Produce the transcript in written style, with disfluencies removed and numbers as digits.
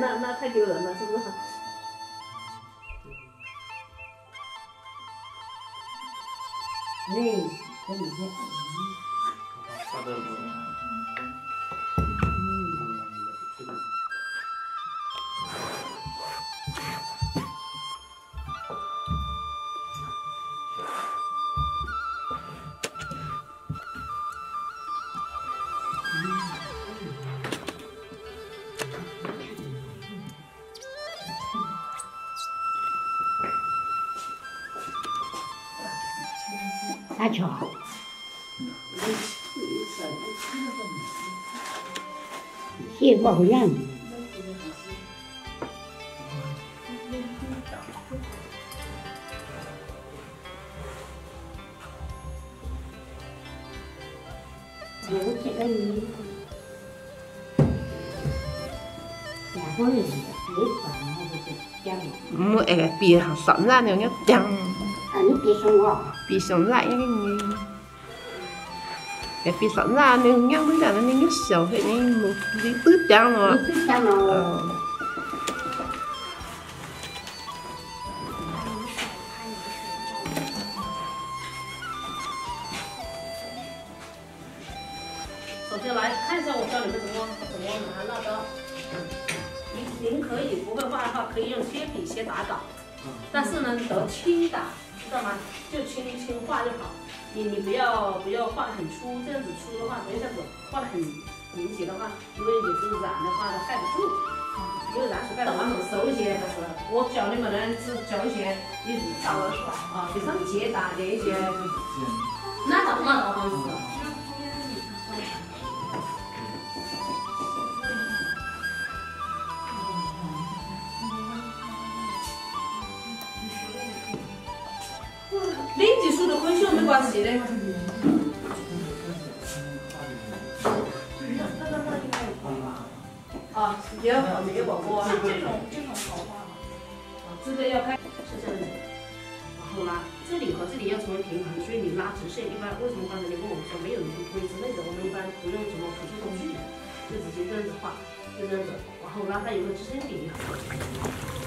那太丢人了，是不是？ 对，可以的。 好的。 大乔，谢宝让。有这个你，然后呢，别管那个就讲。 别sống ra nhiều nhất chẳng. Anh biết sống ngọ. Bị sống lại cái người. Cái bị sống ra nhiều nhất bây giờ nó nhất xấu thì nên một tí tứt chẳng rồi. Tứt chẳng rồi. 首先来看一下，我教你们怎么拿蜡刀。您可以不会画的话，可以用铅笔先打稿，但是呢，得轻打，知道吗？就轻画就好。你不要画的很粗，这样子粗的话，等一下子画的很明显的话，因为你是染的话，它盖不住，因为染水盖不住。手写的是，我教你们呢是教一些你找得出来啊，非常简单的一些那道方式。 零级数的可以学没关系的。啊，没有广播。像这种好画吗？啊，这个要看是这样的。然后呢，这里和这里要成为平衡，所以你拉直线。一般为什么刚才你跟我们说没有推之类的，我们一般不用什么辅助工具，就直接这样子画，就这样子。然后让它有个支撑点。